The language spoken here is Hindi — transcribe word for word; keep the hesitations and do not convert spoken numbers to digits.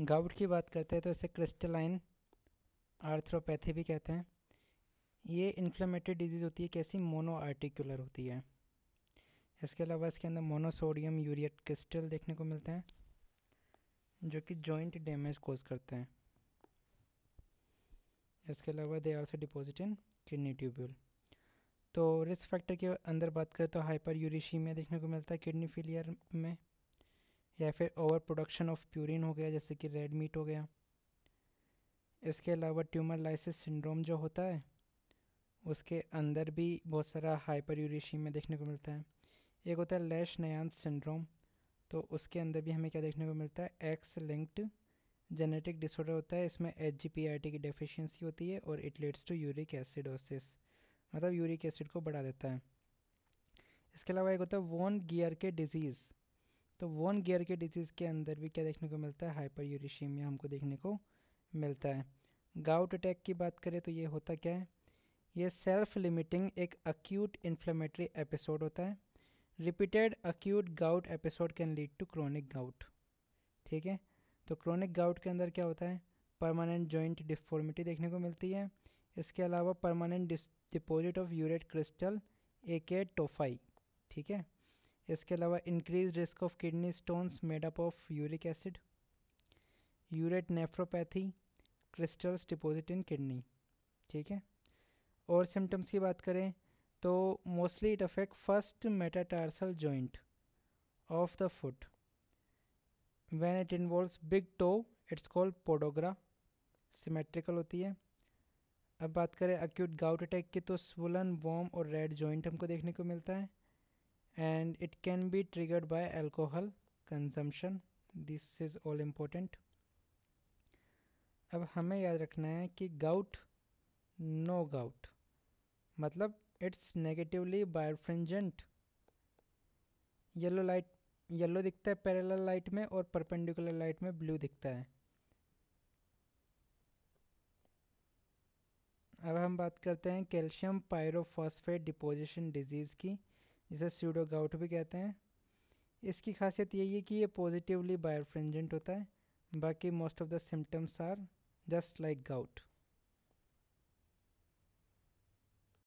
गाउट की बात करते हैं तो इसे क्रिस्टलाइन आर्थ्रोपैथी भी कहते हैं। ये इन्फ्लेमेटरी डिजीज़ होती है, कैसी मोनो आर्टिकुलर होती है। इसके अलावा इसके अंदर मोनोसोडियम यूरिएट क्रिस्टल देखने को मिलते हैं जो कि जॉइंट डैमेज कोज करते हैं। इसके अलावा they also deposit in kidney tubule. तो रिस्क फैक्टर के अंदर बात करें तो हाइपर यूरेशिमिया देखने को मिलता है किडनी फेलियर में, या फिर ओवर प्रोडक्शन ऑफ प्यूरिन हो गया जैसे कि रेड मीट हो गया। इसके अलावा ट्यूमर लाइसिस सिंड्रोम जो होता है उसके अंदर भी बहुत सारा हाइपर यूरेशिमिया देखने को मिलता है। एक होता है लैश नयांस सिंड्रोम, तो उसके अंदर भी हमें क्या देखने को मिलता है, एक्स लिंक्ड जेनेटिक डिसऑर्डर होता है। इसमें H G P I T की डेफिशिएंसी होती है और it leads to uric acidosis, मतलब यूरिक एसिड को बढ़ा देता है। इसके अलावा एक होता है वॉन गियर के डिजीज़, तो वॉन गियर के डिजीज़ के अंदर भी क्या देखने को मिलता है, हाइपर यूरेशिमिया हमको देखने को मिलता है। गाउट अटैक की बात करें तो ये होता क्या है, ये सेल्फ लिमिटिंग एक अक्यूट इन्फ्लेमेटरी एपिसोड होता है। Repeated acute gout episode can lead to chronic gout. ठीक है, तो क्रोनिक गाउट के अंदर क्या होता है, परमानेंट जॉइंट डिफॉर्मिटी देखने को मिलती है। इसके अलावा permanent deposit of urate crystal aka tophi. ठीक है, इसके अलावा increase risk of kidney stones made up of uric acid, urate nephropathy, crystals deposit in kidney. ठीक है, और सिम्टम्स की बात करें तो mostly it affect first metatarsal joint of the foot. When it involves big toe it's called podagra, symmetrical होती है। अब बात करें अक्यूट गाउट अटैक की तो स्वोलन वॉर्म और रेड जॉइंट हमको देखने को मिलता है and it can be triggered by alcohol consumption. This is all important. अब हमें याद रखना है कि गाउट नो गाउट मतलब it's negatively birefringent. Yellow light yellow दिखता है पैरेलल लाइट में और परपेंडिकुलर लाइट में ब्लू दिखता है। अब हम बात करते हैं कैल्शियम पायरोफॉस्फेट डिपोजिशन डिजीज़ की, जिसे स्यूडो गाउट भी कहते हैं। इसकी खासियत यही है कि ये पॉजिटिवली बायरफ्रिंजेंट होता है, बाकी most of the symptoms are just like gout.